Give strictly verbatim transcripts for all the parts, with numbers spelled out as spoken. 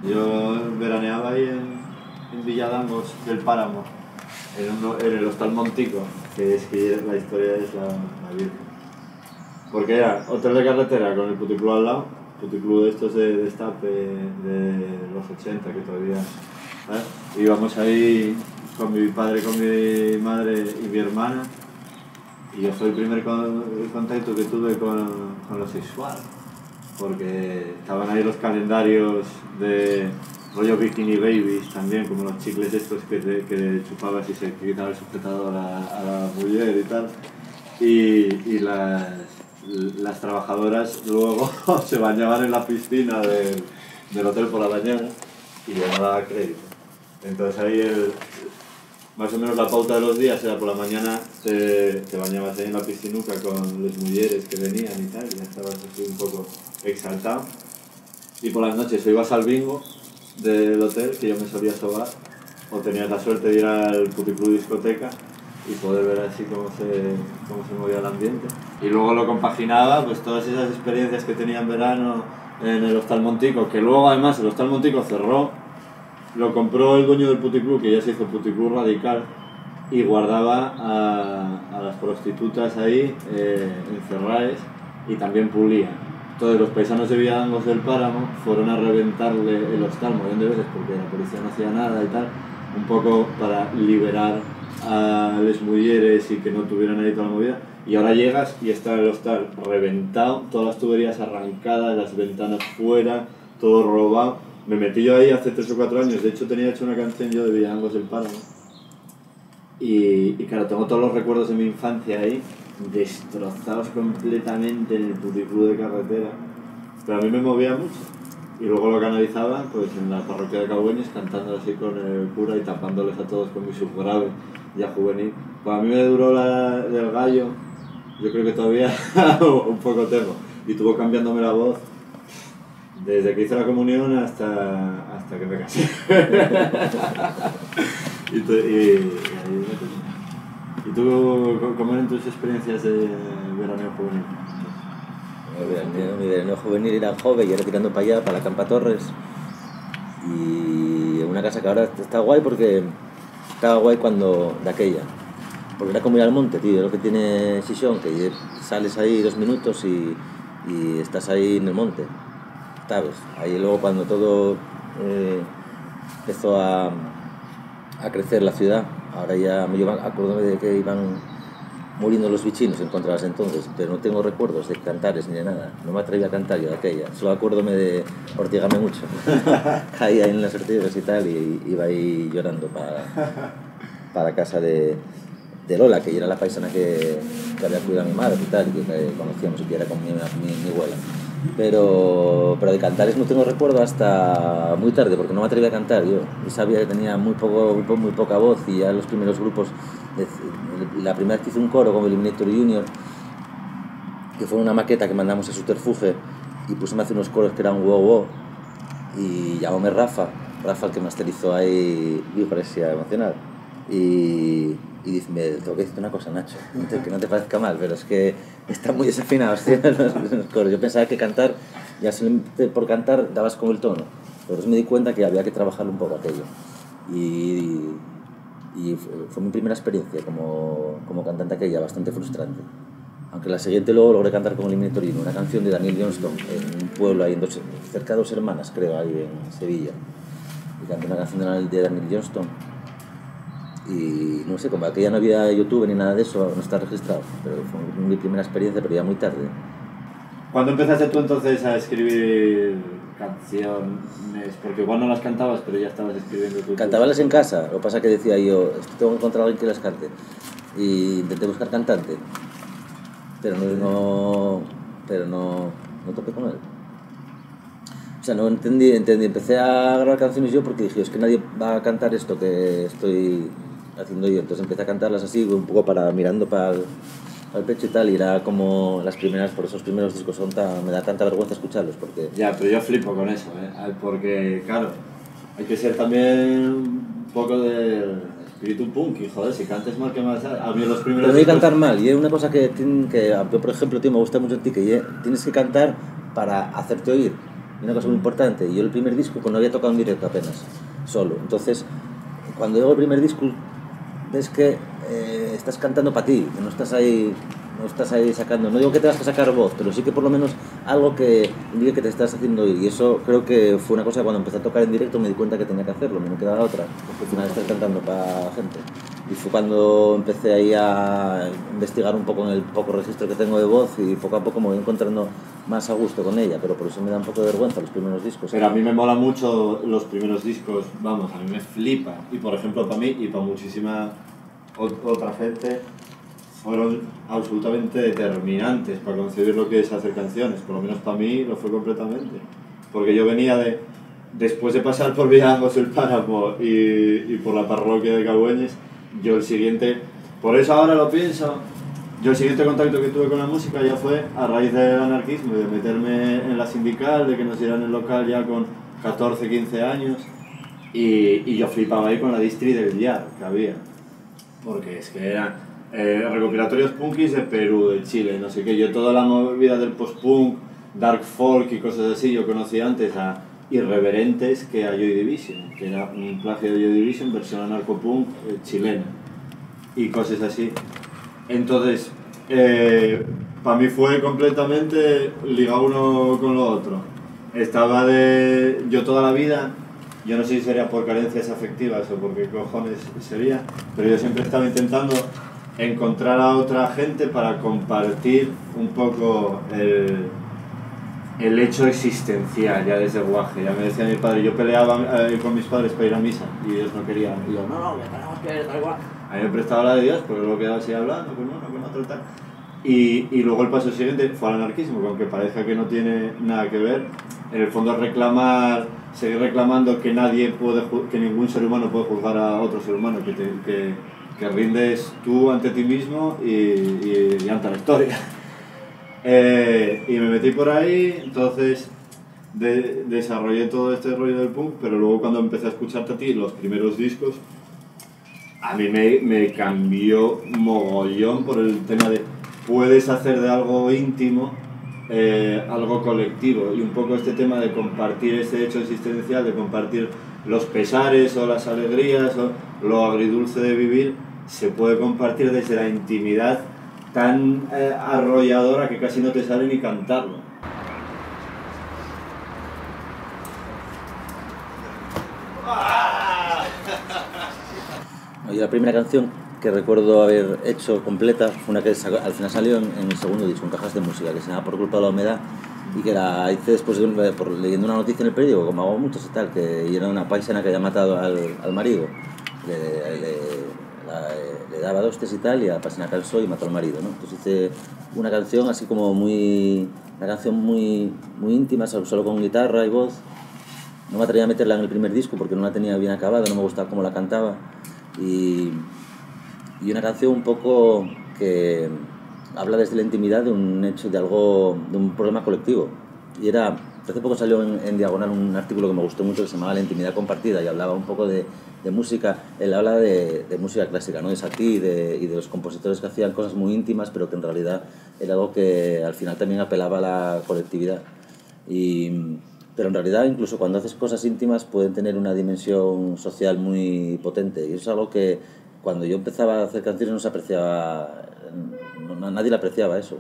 Yo veraneaba ahí en, en Villadangos del Páramo, en, un, en el Hostal Montico, que es que la historia es la, la virgen. Porque era hotel de carretera con el puticlub al lado, puticlub de estos de destape de los ochenta que todavía... ¿sabes? Íbamos ahí con mi padre, con mi madre y mi hermana, y yo fue el primer con, el contacto que tuve con, con lo sexual, porque estaban ahí los calendarios de rollo Bikini Babies también, como los chicles estos que, te, que chupabas y se quitaba el sujetador a, a la mujer y tal, y, y las, las trabajadoras luego se bañaban en la piscina de, del hotel por la mañana y yo no daba crédito. Entonces ahí el, más o menos la pauta de los días era por la mañana te, te bañabas ahí en la piscinuca con las mujeres que venían y tal, y ya estabas así un poco exaltado. Y por las noches o ibas al bingo del hotel, que yo me solía sobar, o tenías la suerte de ir al puticlub discoteca y poder ver así cómo se, cómo se movía el ambiente. Y luego lo compaginaba, pues todas esas experiencias que tenía en verano en el Hostal Montico, que luego además el Hostal Montico cerró. Lo compró el dueño del puticlub, que ya se hizo puticlub radical, y guardaba a, a las prostitutas ahí eh, encerradas y también pulía. Entonces los paisanos de Villadangos del Páramo fueron a reventarle el hostal un montón de veces porque la policía no hacía nada y tal, un poco para liberar a las mujeres y que no tuvieran ahí toda la movida. Y ahora llegas y está el hostal reventado, todas las tuberías arrancadas, las ventanas fuera, todo robado. Me metí yo ahí hace tres o cuatro años, de hecho tenía hecho una canción yo de Villadangos del Páramo. Y, y claro, tengo todos los recuerdos de mi infancia ahí, destrozados completamente en el puticlub de carretera. Pero a mí me movía mucho. Y luego lo canalizaba pues, en la parroquia de Cagüeñes, cantando así con el cura y tapándoles a todos con mi subgrave ya juvenil. Pues a mí me duró la del gallo, yo creo que todavía un poco tengo. Y tuvo cambiándome la voz desde que hice la comunión hasta, hasta que me casé. y, tu, y, y, ¿Y tú cómo eran tus experiencias de veraneo juvenil? Mi veraneo juvenil era joven y era tirando para allá, para la Campa Torres. Y una casa que ahora está guay porque estaba guay cuando de aquella. Porque era como ir al monte, tío, lo que tiene Xixón, que sales ahí dos minutos y, y estás ahí en el monte. ¿Sabes? Ahí luego cuando todo eh, empezó a, a crecer la ciudad, ahora ya me llevan, acuérdame de que iban muriendo los bichinos en contra de las entonces, pero no tengo recuerdos de cantares ni de nada, no me atreví a cantar yo de aquella, solo acuérdome de Ortígame mucho, caía en las ortigas y tal y iba ahí llorando para, para casa de, de Lola, que era la paisana que, que había cuidado a mi madre y tal, y que conocíamos y que era con mi, mi, mi abuela. Pero, pero de cantares no tengo recuerdo hasta muy tarde, porque no me atreví a cantar yo. Y sabía que tenía muy, poco, muy, muy poca voz y ya los primeros grupos, la primera vez que hice un coro con Eliminator Junior, que fue una maqueta que mandamos a Subterfuge y pusimos a hacer unos coros que eran wow wow, y llamóme Rafa, Rafa el que masterizó ahí Biopresia Emocional. Y, y dice, me tengo que decirte una cosa, Nacho, que no te parezca mal, pero es que están muy desafinados, tío, los, los coros. Yo pensaba que cantar, ya solamente por cantar dabas con el tono, pero después me di cuenta que había que trabajar un poco aquello. Y, y fue mi primera experiencia como, como cantante aquella, bastante frustrante. Aunque la siguiente luego logré cantar con Eliminator Junior, una canción de Daniel Johnston, en un pueblo ahí, en dos, cerca de Dos Hermanas, creo, ahí en Sevilla. Y canté una canción de Daniel Johnston. Y no sé, como aquella no había YouTube ni nada de eso, no está registrado, pero fue mi primera experiencia, pero ya muy tarde. ¿Cuándo empezaste tú entonces a escribir canciones? Porque igual no las cantabas, pero ya estabas escribiendo tú. Cantabalas en casa, lo que pasa que decía yo, esto tengo que encontrar a alguien que las cante. Y intenté buscar cantante, pero no, no, pero no, no topé con él. O sea, no entendí, entendí, empecé a grabar canciones yo porque dije, es que nadie va a cantar esto que estoy haciendo yo. Entonces empecé a cantarlas así, un poco para mirando para el, para el pecho y tal, y era como las primeras, por esos primeros discos son tan, me da tanta vergüenza escucharlos porque... Ya, pero yo flipo con eso, ¿eh? Porque, claro, hay que ser también un poco de espíritu punk, y joder, si cantes mal, ¿qué más? A mí los primeros pero no hay que cantar mal, y es una cosa que, que yo, por ejemplo, tío, me gusta mucho en ti, que tienes que cantar para hacerte oír. Y una cosa muy importante, yo el primer disco pues, no había tocado en directo apenas, solo. Entonces, cuando llego el primer disco, ves que eh, estás cantando para ti, que no estás ahí... no estás ahí sacando, no digo que te vas a sacar voz, pero sí que por lo menos algo que indique que te estás haciendo oír. Y eso creo que fue una cosa que cuando empecé a tocar en directo me di cuenta que tenía que hacerlo, no me quedaba otra, porque al final estar cantando para gente. Y fue cuando empecé ahí a investigar un poco en el poco registro que tengo de voz y poco a poco me voy encontrando más a gusto con ella, pero por eso me da un poco de vergüenza los primeros discos. Pero a mí me mola mucho los primeros discos, vamos, a mí me flipa. Y por ejemplo para mí y para muchísima otra gente fueron absolutamente determinantes para concebir lo que es hacer canciones, por lo menos para mí lo fue completamente, porque yo venía de, después de pasar por Villangos, el Páramo y, y por la parroquia de Cagüeñes, yo el siguiente, por eso ahora lo pienso, yo el siguiente contacto que tuve con la música ya fue a raíz del anarquismo, de meterme en la sindical, de que nos dieran el local ya con catorce, quince años, y, y yo flipaba ahí con la distri del Villar que había, porque es que eran Eh, recopilatorios punkis de Perú, de Chile, no sé qué. Yo toda la movida del post-punk, dark folk y cosas así, yo conocí antes a Irreverentes que a Joy Division, que era un plagio de Joy Division, versión anarcopunk eh, chilena y cosas así. Entonces, eh, para mí fue completamente ligado uno con lo otro. Estaba de... yo toda la vida, yo no sé si sería por carencias afectivas o por qué cojones sería, pero yo siempre estaba intentando encontrar a otra gente para compartir un poco el, el hecho existencial ya desde guaje. Ya me decía mi padre, yo peleaba eh, con mis padres para ir a misa y ellos no querían. Y yo, no, no, que tenemos que ir, da igual. A mí me prestaba la de Dios, pero luego quedaba así hablando con uno, con otro y tal. Y, y luego el paso siguiente fue al anarquismo, que aunque parezca que no tiene nada que ver, en el fondo reclamar, seguir reclamando que nadie puede, que ningún ser humano puede juzgar a otro ser humano, que, te, que, que rindes tú ante ti mismo y, y, y ante la historia. Eh, y me metí por ahí, entonces de, desarrollé todo este rollo del punk, pero luego cuando empecé a escucharte a ti los primeros discos, a mí me, me cambió mogollón por el tema de puedes hacer de algo íntimo eh, algo colectivo, y un poco este tema de compartir ese hecho existencial, de compartir los pesares o las alegrías o lo agridulce de vivir, se puede compartir desde la intimidad tan eh, arrolladora que casi no te sale ni cantarlo. Oye, la primera canción que recuerdo haber hecho completa fue una que al final salió en, en el segundo disco, en Cajas de Música, que se llama Por culpa de la humedad, y que la hice después de, por, leyendo una noticia en el periódico, como hago muchos y tal, que era una paisana que había matado al, al marido, le, le, la, le daba dostes y tal, y a la paisana calzó y mató al marido, ¿no? Entonces hice una canción así como muy, una canción muy, muy íntima, solo con guitarra y voz. No me atrevía a meterla en el primer disco porque no la tenía bien acabada, no me gustaba cómo la cantaba. Y, y una canción un poco que habla desde la intimidad de un hecho, de algo, de un problema colectivo. Y era, hace poco salió en, en Diagonal un artículo que me gustó mucho que se llamaba La intimidad compartida, y hablaba un poco de, de música. Él habla de, de música clásica, ¿no? De Satie y de, y de los compositores que hacían cosas muy íntimas, pero que en realidad era algo que al final también apelaba a la colectividad. Y, pero en realidad incluso cuando haces cosas íntimas pueden tener una dimensión social muy potente, y eso es algo que cuando yo empezaba a hacer canciones no se apreciaba, no, nadie le apreciaba eso,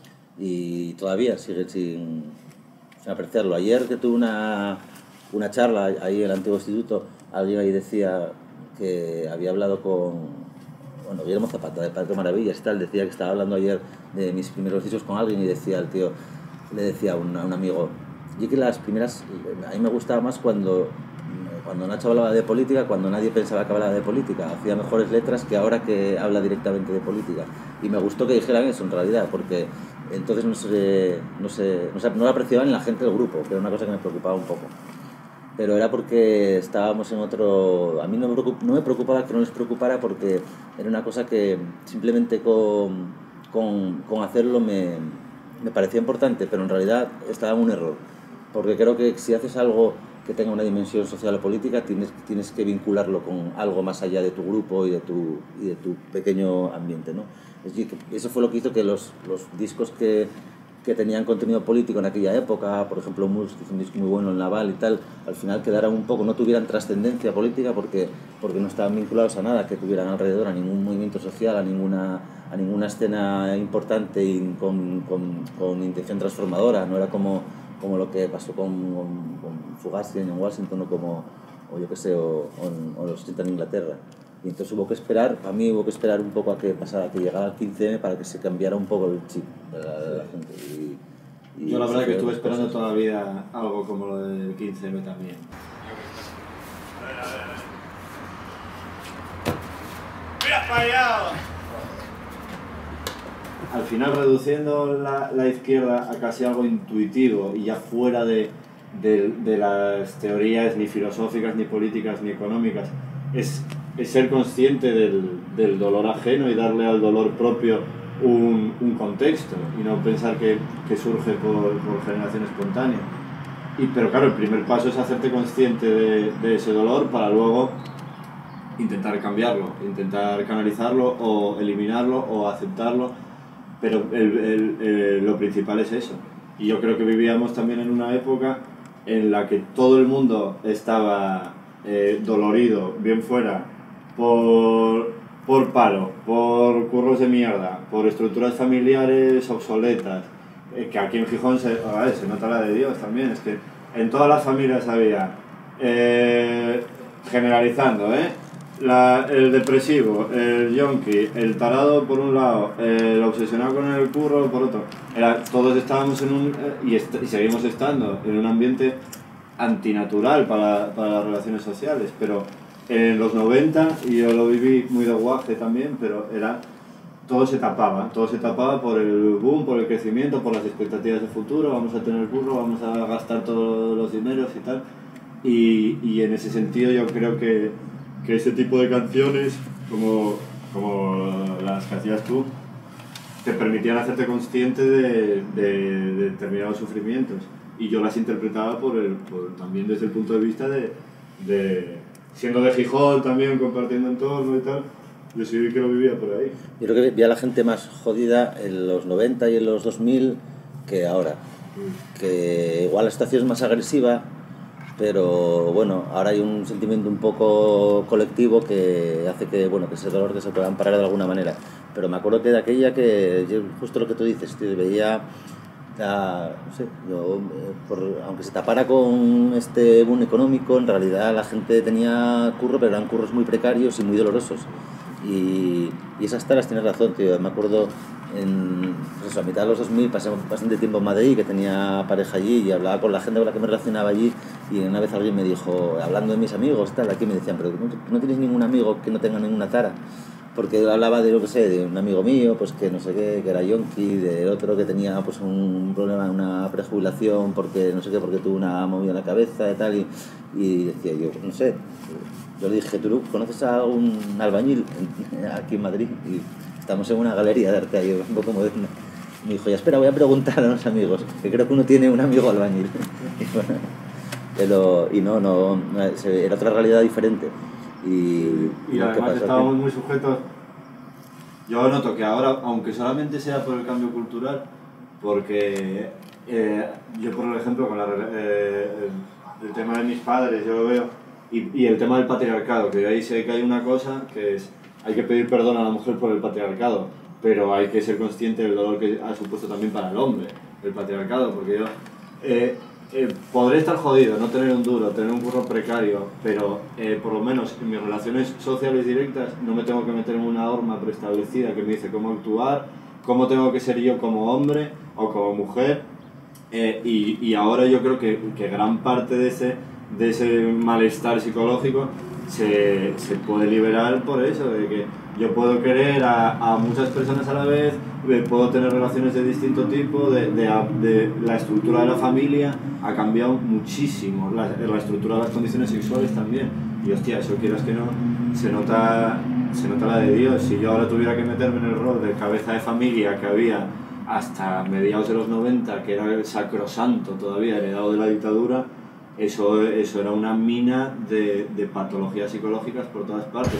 y todavía sigue sin, sin apreciarlo. Ayer que tuve una, una charla ahí en el antiguo instituto, alguien ahí decía que había hablado con, bueno, Guillermo Zapata, de Padre Maravillas y tal, decía que estaba hablando ayer de mis primeros discos con alguien, y decía el tío, le decía a un, a un amigo, yo que las primeras, a mí me gustaba más cuando, cuando Nacho hablaba de política, cuando nadie pensaba que hablaba de política, hacía mejores letras que ahora que habla directamente de política. Y me gustó que dijeran eso en realidad, porque entonces no se, no se, no se, no lo apreciaban en la gente del grupo, que era una cosa que me preocupaba un poco. Pero era porque estábamos en otro... A mí no me preocupaba, no me preocupaba que no les preocupara, porque era una cosa que simplemente con, con, con hacerlo me, me parecía importante, pero en realidad estaba en un error. Porque creo que si haces algo que tenga una dimensión social o política, tienes, tienes que vincularlo con algo más allá de tu grupo y de tu, y de tu pequeño ambiente, ¿no? Es decir, eso fue lo que hizo que los, los discos que, que tenían contenido político en aquella época, por ejemplo Mus, que hizo un disco muy bueno, el Naval y tal, al final quedaran un poco, no tuvieran trascendencia política porque, porque no estaban vinculados a nada, que tuvieran alrededor a ningún movimiento social, a ninguna, a ninguna escena importante y con, con, con intención transformadora. No era como, como lo que pasó con, con, con Fugazi en Washington o como, o yo qué sé, o, o, o los ochenta en Inglaterra. Y entonces hubo que esperar, para mí hubo que esperar un poco a que pasara, que llegara el quince eme para que se cambiara un poco el chip de la, de la gente. Y, y yo la verdad que estuve esperando cosas. toda la vida algo como lo del quince eme también. ¡Mira fallado! Al final reduciendo la, la izquierda a casi algo intuitivo y ya fuera de, de, de las teorías ni filosóficas, ni políticas, ni económicas, es... es ser consciente del, del dolor ajeno y darle al dolor propio un, un contexto y no pensar que, que surge por, por generación espontánea. Y, pero claro, el primer paso es hacerte consciente de, de ese dolor para luego intentar cambiarlo, intentar canalizarlo o eliminarlo o aceptarlo, pero el, el, el, lo principal es eso. Y yo creo que vivíamos también en una época en la que todo el mundo estaba eh, dolorido, bien fuera, por, por paro, por curros de mierda, por estructuras familiares obsoletas, eh, que aquí en Gijón se, a ver, se nota la de Dios también, es que en todas las familias había, eh, generalizando, ¿eh? La, el depresivo, el yonki, el tarado por un lado, el obsesionado con el curro por otro. Era, todos estábamos en un, y, est y seguimos estando en un ambiente antinatural para, para las relaciones sociales, pero en los noventa, y yo lo viví muy de guaje también, pero era, todo se tapaba, todo se tapaba por el boom, por el crecimiento, por las expectativas de futuro, vamos a tener curro, vamos a gastar todos los dineros y tal, y, y en ese sentido yo creo que, que ese tipo de canciones, como, como las que hacías tú, te permitían hacerte consciente de, de, de determinados sufrimientos, y yo las interpretaba por el, por, también desde el punto de vista de, de siendo de Gijón también, compartiendo entorno y tal, yo sí que lo vivía por ahí. Yo creo que vi a la gente más jodida en los noventa y en los dos mil que ahora. Mm. Que igual la situación es más agresiva, pero bueno, ahora hay un sentimiento un poco colectivo que hace que, bueno, que ese dolor que se pueda amparar de alguna manera. Pero me acuerdo que de aquella que, justo lo que tú dices, tío, veía... La, no sé, yo, eh, por, aunque se tapara con este boom económico, en realidad la gente tenía curro, pero eran curros muy precarios y muy dolorosos. Y, y esas taras tienes razón, tío. Me acuerdo en, pues eso, a mitad de los dos mil pasé bastante tiempo en Madrid, que tenía pareja allí y hablaba con la gente con la que me relacionaba allí, y una vez alguien me dijo, hablando de mis amigos, tal, aquí me decían, pero ¿no, no tienes ningún amigo que no tenga ninguna tara? Porque hablaba de, lo que sé, de un amigo mío, pues que no sé qué, que era yonki, de otro que tenía pues un problema, una prejubilación, porque no sé qué, porque tuvo una movida en la cabeza y tal, y, y decía yo, no sé, yo le dije, ¿tú conoces a un albañil aquí en Madrid? Y estamos en una galería de arte ahí, un poco moderna. Me dijo, ya espera, voy a preguntar a los amigos, que creo que uno tiene un amigo albañil. Y, bueno, pero, y no, no, era otra realidad diferente. Y, y además estábamos muy sujetos. Yo noto que ahora, aunque solamente sea por el cambio cultural, porque eh, yo por ejemplo con la, eh, el, el tema de mis padres yo lo veo, y, y el tema del patriarcado, que ahí sé que hay una cosa que es, hay que pedir perdón a la mujer por el patriarcado, pero hay que ser consciente del dolor que ha supuesto también para el hombre el patriarcado, porque yo eh, Eh, podré estar jodido, no tener un duro, tener un curro precario, pero eh, por lo menos en mis relaciones sociales directas no me tengo que meter en una norma preestablecida que me dice cómo actuar, cómo tengo que ser yo como hombre o como mujer, eh, y, y ahora yo creo que, que gran parte de ese, de ese malestar psicológico se, se puede liberar por eso, de que yo puedo querer a, a muchas personas a la vez, puedo tener relaciones de distinto tipo, de, de, de la estructura de la familia ha cambiado muchísimo, la, la estructura de las condiciones sexuales también, y hostia, eso quieras que no, se nota, se nota la de Dios. Si yo ahora tuviera que meterme en el rol de cabeza de familia que había hasta mediados de los noventa, que era el sacrosanto todavía, heredado de la dictadura, eso, eso era una mina de, de patologías psicológicas por todas partes.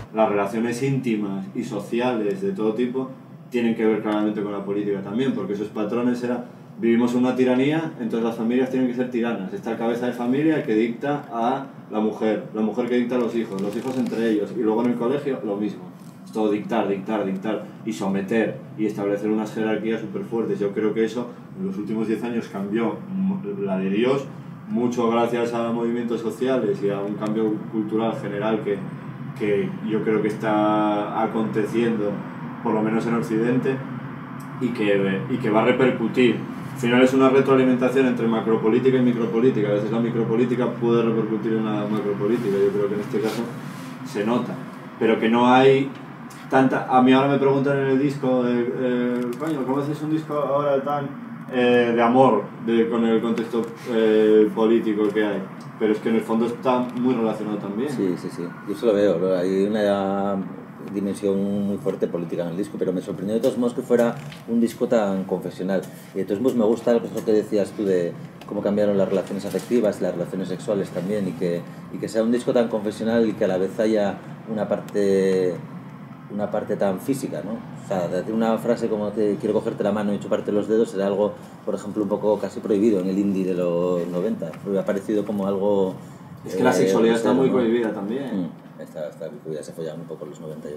las relaciones íntimas y sociales de todo tipo tienen que ver claramente con la política también, porque esos patrones eran, vivimos una tiranía, entonces las familias tienen que ser tiranas. Está el cabeza de familia que dicta a la mujer, la mujer que dicta a los hijos, los hijos entre ellos, y luego en el colegio lo mismo. Es todo dictar, dictar, dictar, y someter, y establecer unas jerarquías súper fuertes. Yo creo que eso en los últimos diez años cambió, la de Dios, mucho gracias a movimientos sociales y a un cambio cultural general que, que yo creo que está aconteciendo, por lo menos en Occidente, y que, y que va a repercutir. Al final es una retroalimentación entre macropolítica y micropolítica. A veces la micropolítica puede repercutir en la macropolítica, yo creo que en este caso se nota, pero que no hay tanta... A mí ahora me preguntan en el disco, eh, eh, coño, ¿cómo haces un disco ahora tan eh, de amor de, con el contexto eh, político que hay? Pero es que en el fondo está muy relacionado también. Sí, sí, sí, yo eso lo veo, ¿no? Hay una dimensión muy fuerte política en el disco, pero me sorprendió de todos modos que fuera un disco tan confesional. Y de todos modos me gusta lo que decías tú de cómo cambiaron las relaciones afectivas, las relaciones sexuales también, y que, y que sea un disco tan confesional y que a la vez haya una parte, una parte tan física, ¿no? O sea, de una frase como que quiero cogerte la mano y chuparte los dedos era algo, por ejemplo, un poco casi prohibido en el indie de los noventa. Me ha parecido como algo... Es que eh, la sexualidad está muy, ¿no?, prohibida también. Mm. Está, está ya se follaban un poco los noventa, yo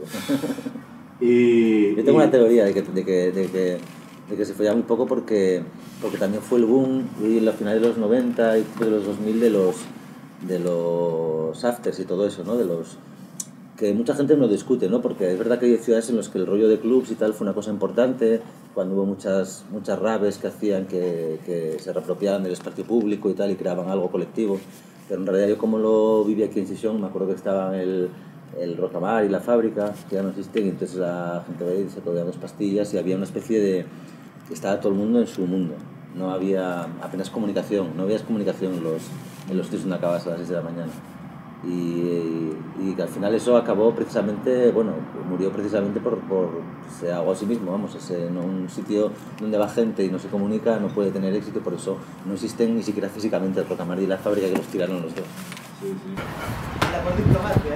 y, yo tengo y... una teoría de que, de, que, de, que, de que se follaban un poco porque, porque también fue el boom y en la final de los noventa y de los dos mil de los, de los afters y todo eso, ¿no? De los, que mucha gente no discute, ¿no? Porque es verdad que hay ciudades en las que el rollo de clubs y tal fue una cosa importante, cuando hubo muchas, muchas raves que hacían que, que se reapropiaban del espacio público y tal y creaban algo colectivo. Pero en realidad yo como lo viví aquí en Sisión, me acuerdo que estaba el, el Rocamar y la fábrica, que ya no existen, y entonces la gente veía y se tomaba dos pastillas y había una especie de... que estaba todo el mundo en su mundo. No había apenas comunicación, no había comunicación en los, en los sitios donde acabas a las seis de la mañana. Y, y, y que al final eso acabó precisamente, bueno, murió precisamente por, por se ahogó a sí mismo, vamos, ese, ¿no? Un sitio donde va gente y no se comunica no puede tener éxito, por eso no existen ni siquiera físicamente el Rocamar y la fábrica, que los tiraron los dos. Sí, sí. La por diplomacia.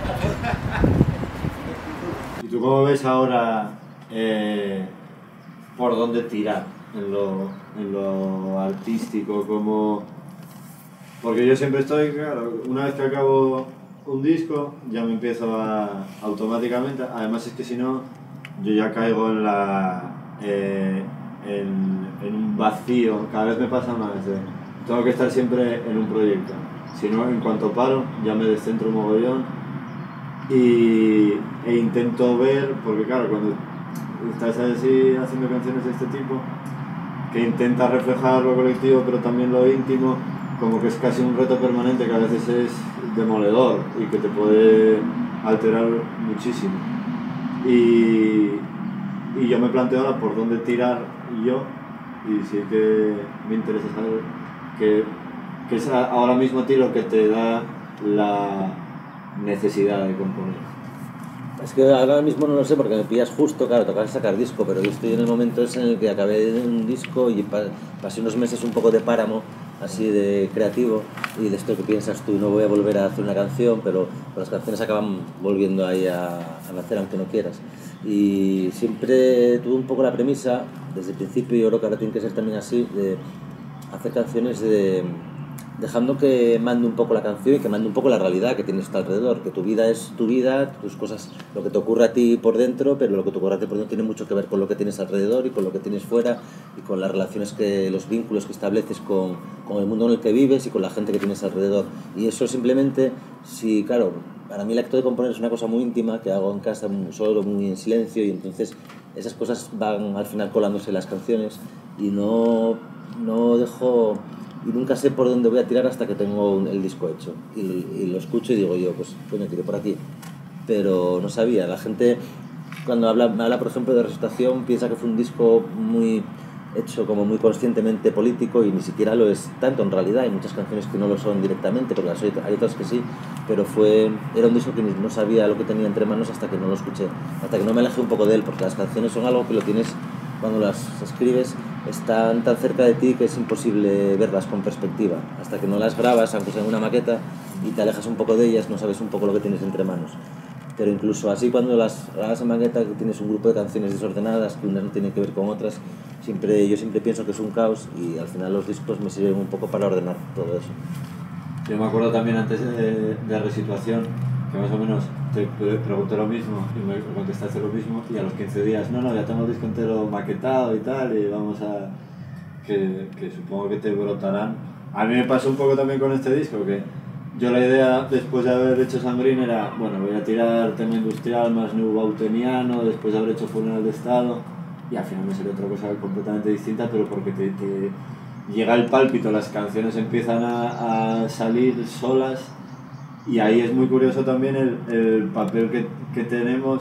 ¿Y tú cómo ves ahora eh, por dónde tirar en lo, en lo artístico? Como... Porque yo siempre estoy, claro, una vez que acabo un disco, ya me empiezo a automáticamente, además es que si no, yo ya caigo en la eh, en, en un vacío, cada vez me pasa más, eh. Tengo que estar siempre en un proyecto, si no, en cuanto paro, ya me descentro un mogollón y, e intento ver, porque claro, cuando estás así haciendo canciones de este tipo, que intenta reflejar lo colectivo pero también lo íntimo, como que es casi un reto permanente que a veces es demoledor y que te puede alterar muchísimo. Y, y yo me planteo ahora por dónde tirar yo, y sí que me interesa saber que, que es ahora mismo a ti lo que te da la necesidad de componer. Es que ahora mismo no lo sé porque me pillas justo, claro, tocaba sacar disco, pero yo estoy en el momento ese en el que acabé de un disco y pasé unos meses un poco de páramo, así de creativo, y de esto que piensas tú, no voy a volver a hacer una canción, pero, pero las canciones acaban volviendo ahí a, a nacer aunque no quieras. Y siempre tuve un poco la premisa, desde el principio, y yo creo que ahora tiene que ser también así, de hacer canciones de... dejando que mande un poco la canción y que mande un poco la realidad que tienes a tu alrededor, que tu vida es tu vida, tus cosas, lo que te ocurre a ti por dentro, pero lo que te ocurre a ti por dentro tiene mucho que ver con lo que tienes alrededor y con lo que tienes fuera y con las relaciones, que los vínculos que estableces con, con el mundo en el que vives y con la gente que tienes alrededor. Y eso simplemente, si, claro, para mí el acto de componer es una cosa muy íntima que hago en casa solo, muy en silencio, y entonces esas cosas van al final colándose en las canciones y no, no dejo... y nunca sé por dónde voy a tirar hasta que tengo un, el disco hecho y, y lo escucho y digo yo, pues coño, tiré por aquí, pero no sabía. La gente cuando habla, me habla por ejemplo de Resucitación piensa que fue un disco muy hecho como muy conscientemente político, y ni siquiera lo es tanto en realidad. Hay muchas canciones que no lo son directamente, porque las hay, hay otras que sí, pero fue, era un disco que no sabía lo que tenía entre manos hasta que no lo escuché, hasta que no me alejé un poco de él, porque las canciones son algo que lo tienes cuando las escribes, están tan cerca de ti que es imposible verlas con perspectiva. Hasta que no las grabas, aunque sea en una maqueta, y te alejas un poco de ellas, no sabes un poco lo que tienes entre manos. pero incluso así cuando las hagas en maqueta, que tienes un grupo de canciones desordenadas, que unas no tienen que ver con otras, siempre, yo siempre pienso que es un caos y al final los discos me sirven un poco para ordenar todo eso. Yo me acuerdo también antes de, de Resituación, que más o menos te pregunté lo mismo y me contestaste lo mismo, y a los quince días, no, no, ya tengo el disco entero maquetado y tal, y vamos a... que, que supongo que te brotarán. A mí me pasó un poco también con este disco, que yo la idea después de haber hecho Sangrín era, bueno, voy a tirar tema industrial más nubauteniano, después de haber hecho Funeral de Estado, y al final me salió otra cosa completamente distinta, pero porque te, te llega el pálpito, las canciones empiezan a, a salir solas, y ahí es muy curioso también el, el papel que, que tenemos,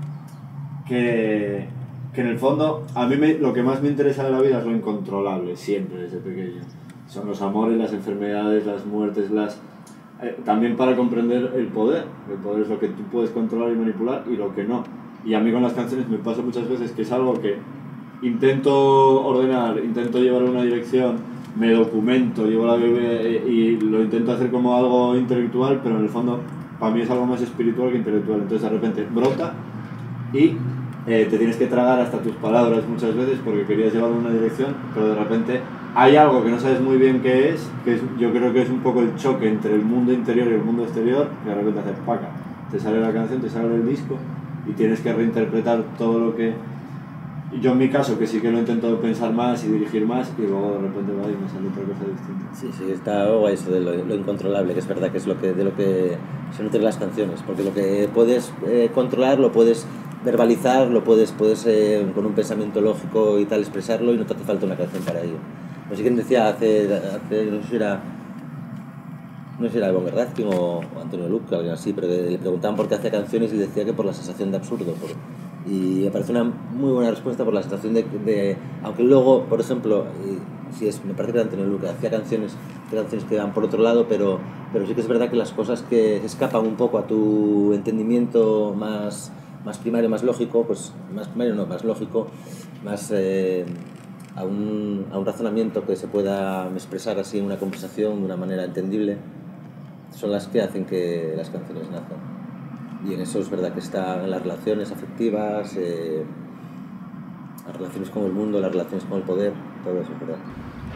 que, que en el fondo a mí me, lo que más me interesa de la vida es lo incontrolable, siempre desde pequeño. Son los amores, las enfermedades, las muertes, las... Eh, también para comprender el poder. El poder es lo que tú puedes controlar y manipular y lo que no. Y a mí con las canciones me pasa muchas veces que es algo que intento ordenar, intento llevar una dirección, me documento, llevo la bebé y lo intento hacer como algo intelectual, pero en el fondo para mí es algo más espiritual que intelectual. Entonces de repente brota y eh, te tienes que tragar hasta tus palabras muchas veces porque querías llevarlo en una dirección, pero de repente hay algo que no sabes muy bien qué es, que es, yo creo que es un poco el choque entre el mundo interior y el mundo exterior, que de repente haces paca, te sale la canción, te sale el disco y tienes que reinterpretar todo lo que... Yo en mi caso, que sí que lo he intentado pensar más y dirigir más, y luego de repente va y me sale otra cosa distinta. Sí, sí, está guay eso de lo, lo incontrolable, que es verdad que es lo que, de lo que se nutren las canciones, porque lo que puedes eh, controlar lo puedes verbalizar, lo puedes, puedes eh, con un pensamiento lógico y tal expresarlo y no te hace falta una canción para ello. No sé quién decía hace, hace no sé si era, no sé si era Ivonne Garrazkin o, o Antonio Luca, alguien así, pero que le preguntaban por qué hacía canciones y decía que por la sensación de absurdo. Por, y me parece una muy buena respuesta por la sensación de, de aunque luego, por ejemplo, si es, me parece que era Antonio Luca, hacía canciones, canciones que van por otro lado, pero, pero sí que es verdad que las cosas que escapan un poco a tu entendimiento más, más primario, más lógico, pues más primario no, más lógico, más... Eh, A un, a un razonamiento que se pueda expresar así en una conversación de una manera entendible, son las que hacen que las canciones nazcan. Y en eso es verdad que están las relaciones afectivas, eh, las relaciones con el mundo, las relaciones con el poder, todo eso es verdad.